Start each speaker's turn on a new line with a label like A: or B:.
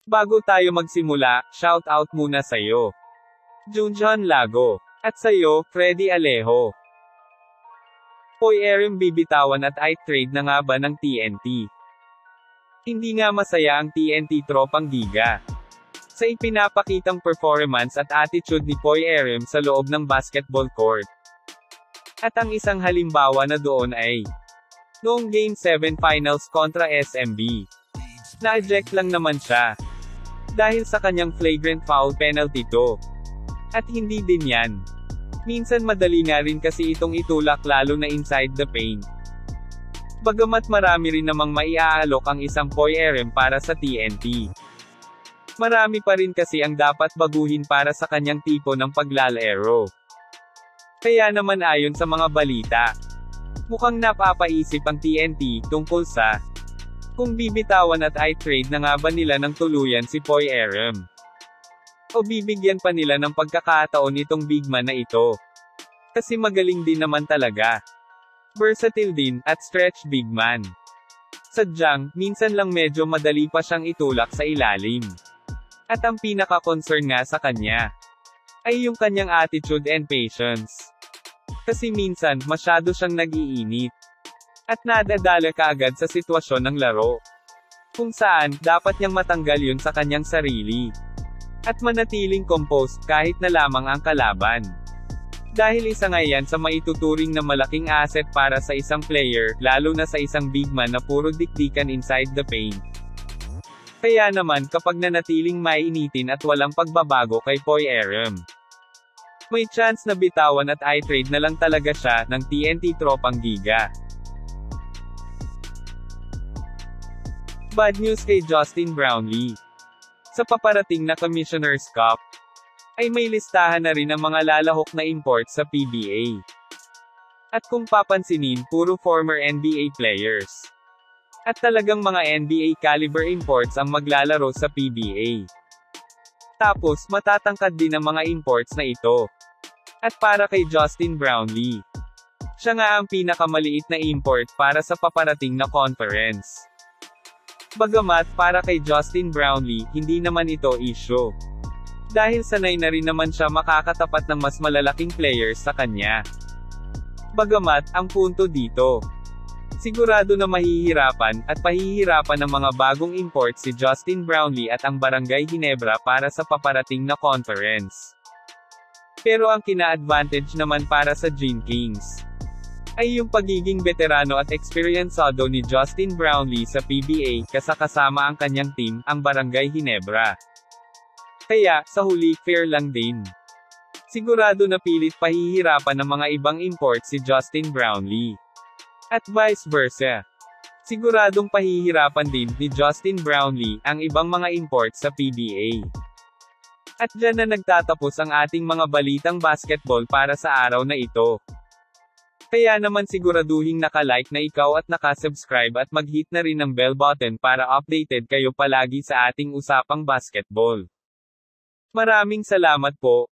A: Bago tayo magsimula, shoutout muna sa'yo, Junjun Lago. At sa'yo, Freddy Alejo. Erram bibitawan at i-trade na nga ba ng TNT? Hindi nga masaya ang TNT tropang giga sa ipinapakitang performance at attitude ni Erram sa loob ng basketball court. At ang isang halimbawa na doon ay noong Game 7 Finals kontra SMB. Na-eject lang naman siya dahil sa kanyang flagrant foul penalty to. At hindi din yan. Minsan madali nga rin kasi itong itulak lalo na inside the paint. Bagamat marami rin namang maiaalok ang isang Erram para sa TNT. Marami pa rin kasi ang dapat baguhin para sa kanyang tipo ng paglalaro. Kaya naman ayon sa mga balita, mukhang napapaisip ang TNT tungkol sa kung bibitawan at i-trade na nga ba nila ng tuluyan si Erram. O bibigyan pa nila ng pagkakataon itong bigman na ito. Kasi magaling din naman talaga. Versatile din, at stretch bigman. Sadyang, minsan lang medyo madali pa siyang itulak sa ilalim. At ang pinaka-concern nga sa kanya ay yung kanyang attitude and patience. Kasi minsan, masyado siyang nag-iinit. At nadadala kaagad sa sitwasyon ng laro. Kung saan, dapat niyang matanggal yun sa kanyang sarili. At manatiling composed kahit na lamang ang kalaban. Dahil isa nga yan sa maituturing na malaking asset para sa isang player, lalo na sa isang big man na puro dikdikan inside the paint. Kaya naman kapag nanatiling maiinitin at walang pagbabago kay Erram, may chance na bitawan at i-trade na lang talaga siya ng TNT tropang giga. Bad news kay Justin Brownlee. Sa paparating na Commissioner's Cup, ay may listahan na rin ang mga lalahok na imports sa PBA. At kung papansinin, puro former NBA players. At talagang mga NBA caliber imports ang maglalaro sa PBA. Tapos, matatangkad din ang mga imports na ito. At para kay Justin Brownlee, siya nga ang pinakamaliit na import para sa paparating na conference. Bagamat para kay Justin Brownlee, hindi naman ito issue. Dahil sanay na rin naman siya makakatapat ng mas malalaking players sa kanya. Bagamat, ang punto dito, sigurado na mahihirapan, at pahihirapan ng mga bagong import si Justin Brownlee at ang Barangay Ginebra para sa paparating na conference. Pero ang kina-advantage naman para sa Gene Kings ay yung pagiging veterano at eksperyensado ni Justin Brownlee sa PBA, kasama ang kanyang team, ang Barangay Ginebra. Kaya, sa huli, fair lang din. Sigurado na pilit pahihirapan ng mga ibang import si Justin Brownlee. At vice versa. Siguradong pahihirapan din ni Justin Brownlee ang ibang mga import sa PBA. At dyan na nagtatapos ang ating mga balitang basketball para sa araw na ito. Kaya naman siguraduhing naka-like na ikaw at naka-subscribe at mag-hit na rin ng bell button para updated kayo palagi sa ating usapang basketball. Maraming salamat po.